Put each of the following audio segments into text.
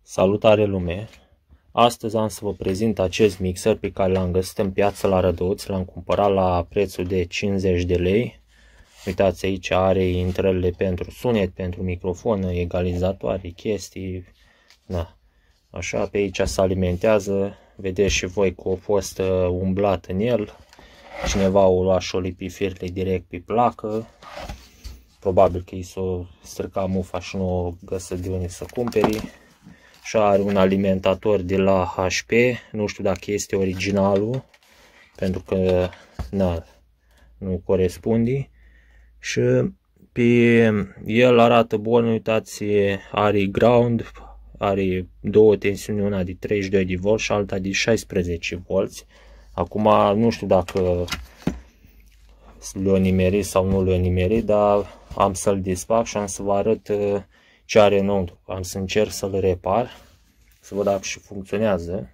Salutare lume! Astăzi am să vă prezint acest mixer pe care l-am găsit în piață la Rădăuț. L-am cumpărat la prețul de 50 de lei. Uitați, aici are intrările pentru sunet, pentru microfon, egalizatoare, chestii. Da. Așa, pe aici se alimentează. Vedeți și voi că a fost umblat în el. Cineva o luat și o lipi firele direct pe placă. Probabil că i s-o strica mufa și nu o găsă de unde să cumperi. Și are un alimentator de la HP, nu știu dacă este originalul, pentru că nu corespunde. Și pe el arată bun, uitați, are ground, are două tensiuni, una de 32 de volt și alta de 16 volți. Acum nu știu dacă le-o nimerit sau nu le-o nimerit, dar am să-l desfac și am să vă arăt ce are înăuntru. Am să încerc să-l repar, să văd dacă și funcționează.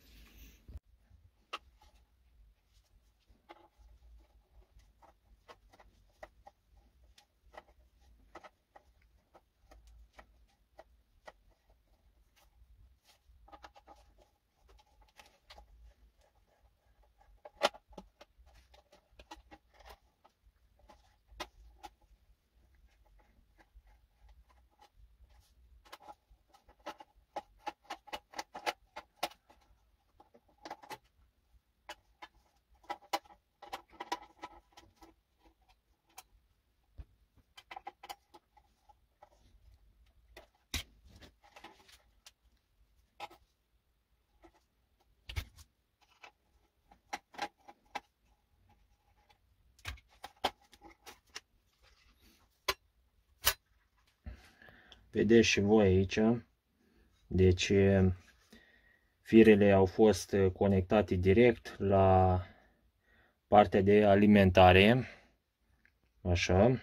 Vedeți și voi aici, deci firele au fost conectate direct la partea de alimentare, așa.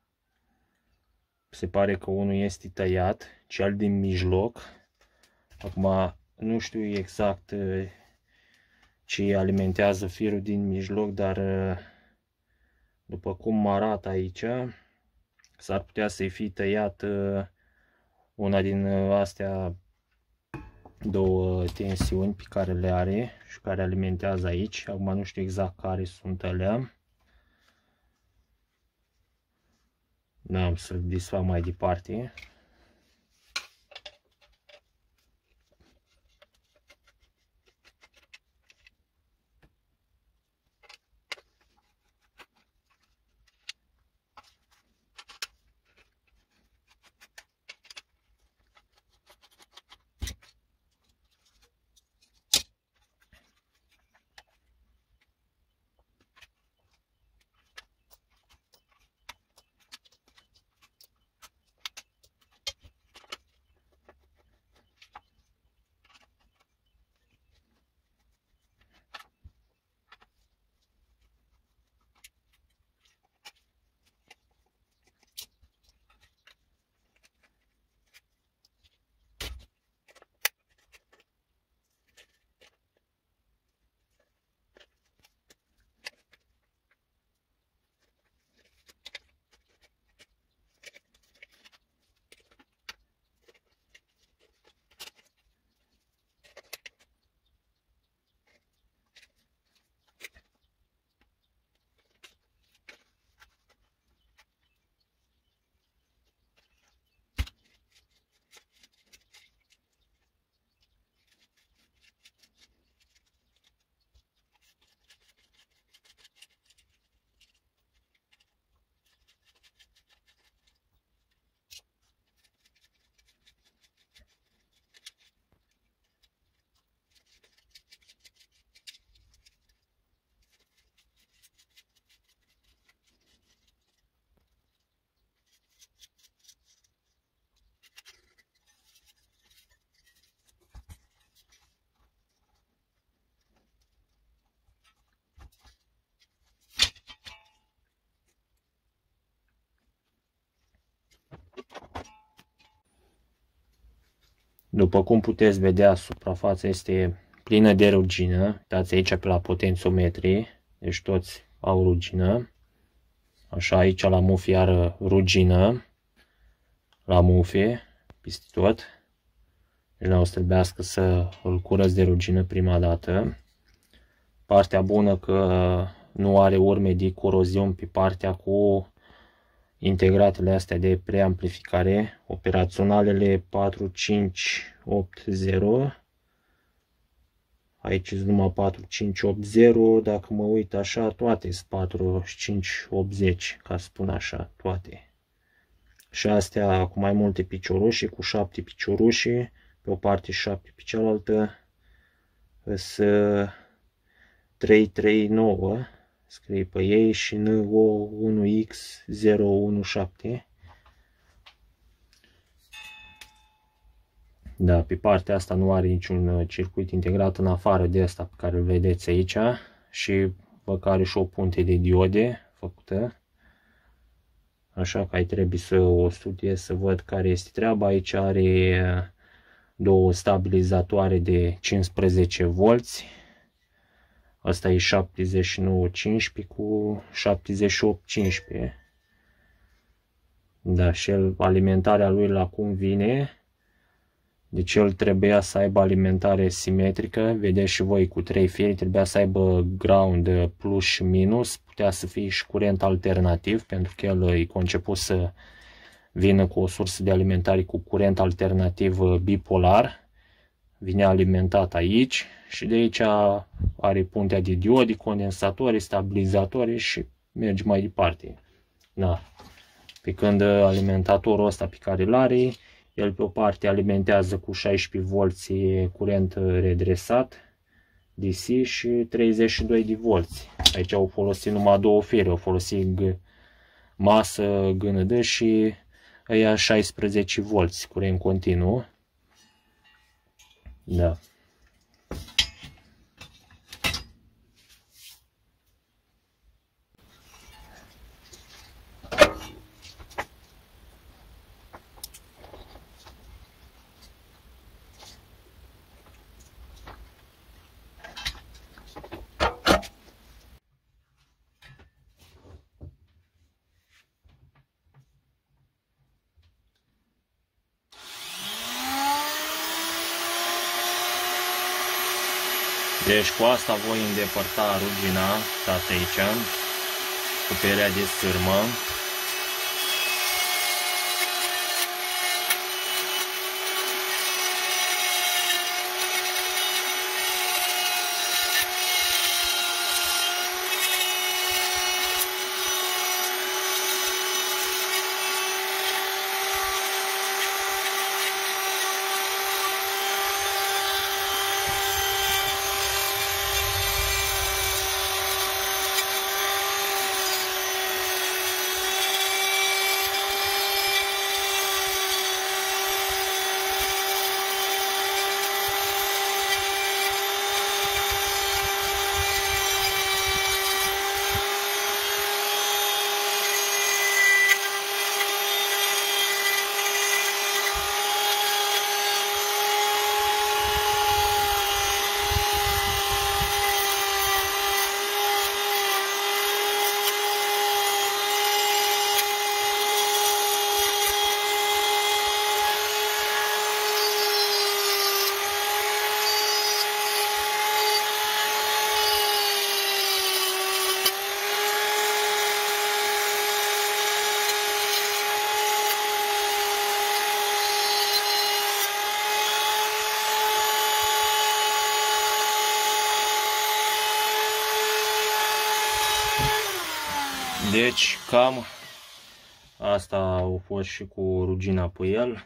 Se pare că unul este tăiat, cel din mijloc. Acum nu știu exact ce alimentează firul din mijloc, dar după cum arată aici, s-ar putea să-i fi tăiat una din astea două tensiuni pe care le are și care alimentează aici. Acum nu știu exact care sunt alea. Da, am să desfac mai departe. După cum puteți vedea, suprafața este plină de rugină. Uitați aici pe la potențiometri, deci toți au rugină. Așa, aici la mufi are rugină, la mufi, peste tot. Nu o să trebuiască să îl curăț de rugină prima dată. Partea bună că nu are urme de coroziune pe partea cu integratele astea de preamplificare, operaționalele 4580. Aici sunt numai 4580, dacă mă uit așa, toate sunt 4580, ca să spun așa, toate. Și astea cu mai multe piciorușe, cu 7 piciorușe, pe o parte și 7 pe cealaltă, sunt 339, scrie pe ei, și NO1X017. Da, pe partea asta nu are niciun circuit integrat în afară de asta pe care îl vedeți aici, și văd că are și o punte de diode făcută. Așa că ai trebuie să o studiez să văd care este treaba. Aici are două stabilizatoare de 15 volți. Asta e 7915 cu 7815. Da, și el, alimentarea lui la cum vine. Deci el trebuia să aibă alimentare simetrică, vedeți și voi, cu 3 firi, trebuia să aibă ground plus și minus, putea să fie și curent alternativ, pentru că el e conceput să vină cu o sursă de alimentare cu curent alternativ bipolar. Vine alimentat aici și de aici are puntea de diode, condensatori, stabilizatori și merge mai departe. Da. Pe când alimentatorul ăsta pe care îl are, el pe o parte alimentează cu 16 volți curent redresat DC și 32 de volți. Aici au folosit numai două fire, au folosit masă GND și aia 16 volți curent continuu. Da. Deci cu asta voi îndepărta rugina, uitați aici, cu perea de sârmă. Deci cam asta a fost și cu rugina pe el.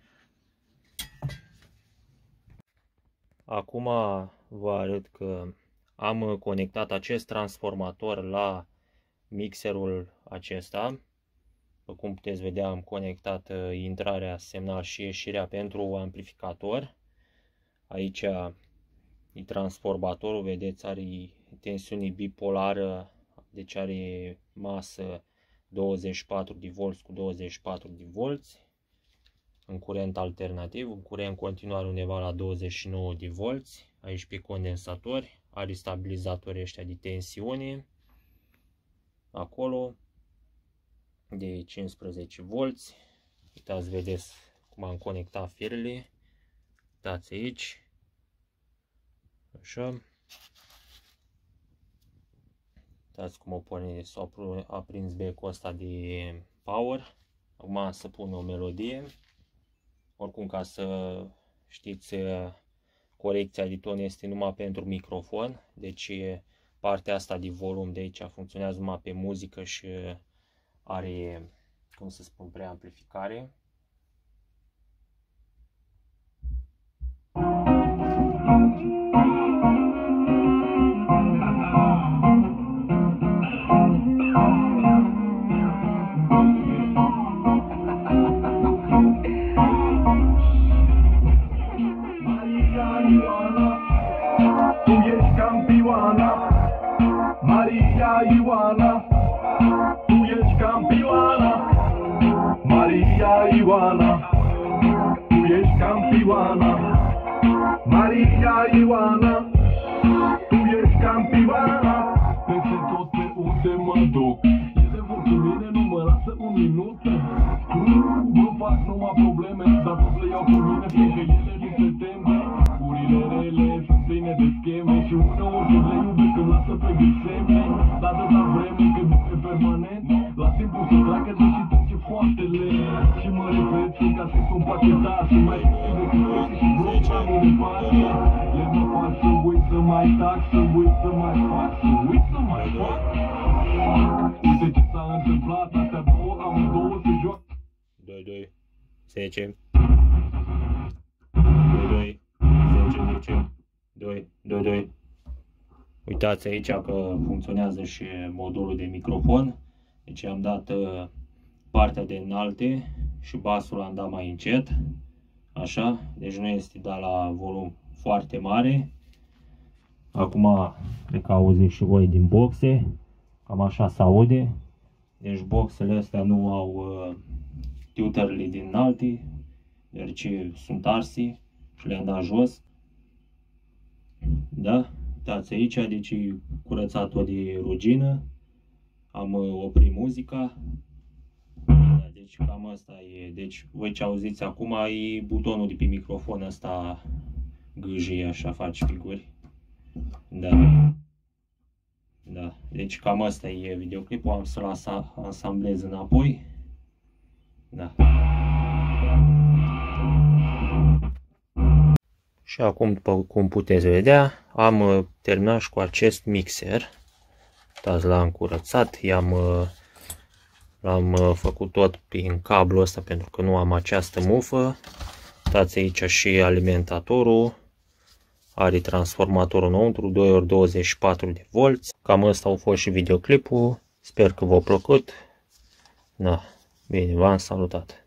Acum vă arăt că am conectat acest transformator la mixerul acesta. După cum puteți vedea, am conectat intrarea, semnal și ieșirea pentru amplificator. Aici e transformatorul, vedeți, are tensiune bipolară, deci are masă 24 de volți cu 24 de volți. În curent alternativ, în curent continuare undeva la 29 de volți. Aici pe condensatori, are stabilizatori ăștia de tensiune. Acolo de 15 volți. Uitați, vedeți cum am conectat firele. Uitați aici. Așa. Uitați cum o porni, s-a aprins becul ăsta de power. Acum să pun o melodie. Oricum, ca să știți, corecția de ton este numai pentru microfon. Deci partea asta de volum de aici funcționează numai pe muzică și are, cum să spun, preamplificare. Maria Ioana, tu ești campioana. Maria Ioana, tu ești campioana. Maria Ioana, tu ești campioana. Peste tot pe unde mă duc, ele vor cu mine, nu mă lasă un minut. Mă fac numai probleme, dar tot le iau cu mine, fiindcă ele nu se tem. Urile rele sunt pline de scheme și uneori când le iubesc îmi lasă pe viseme. Dar de la vreme când nu e permanent, la timpul să treacă, deși trece foarte lent. Și mă repet, fiindcă astea sunt pachetat și mai puțin decât trece și vreau mai mult în parte. Le mă fac să uit să mai tac, să uit să mai fac, să uit să mai fac. Uite ce s-a întâmplat, astea două, amândouă se joacă. 2, 10. 2, 10, 2. Uitați aici că funcționează și modulul de microfon. Deci am dat partea de înalte și basul l-am dat mai încet. Așa, deci nu este dat la volum foarte mare. Acum cred că auziți și voi din boxe. Cam așa se aude. Deci boxele astea nu au tuterele din înalte, deci sunt arsi și le-am dat jos. Da? Uitați aici, deci curățat-o de rugină. Am oprit muzica. Da, deci cam asta e. Deci voi ce auziți acum e butonul de pe microfon ăsta gâjie, așa face figuri. Da. Da, deci cam asta e videoclipul, am să-l asamblez înapoi. Da. Și acum, după cum puteți vedea, am terminat și cu acest mixer. Uitați, l-am curățat, l-am făcut tot prin cablul ăsta pentru că nu am această mufă. Uitați aici și alimentatorul. Are transformatorul înăuntru, 2x24 de volți. Cam ăsta a fost și videoclipul. Sper că v-a plăcut. Da, bine, v-am salutat.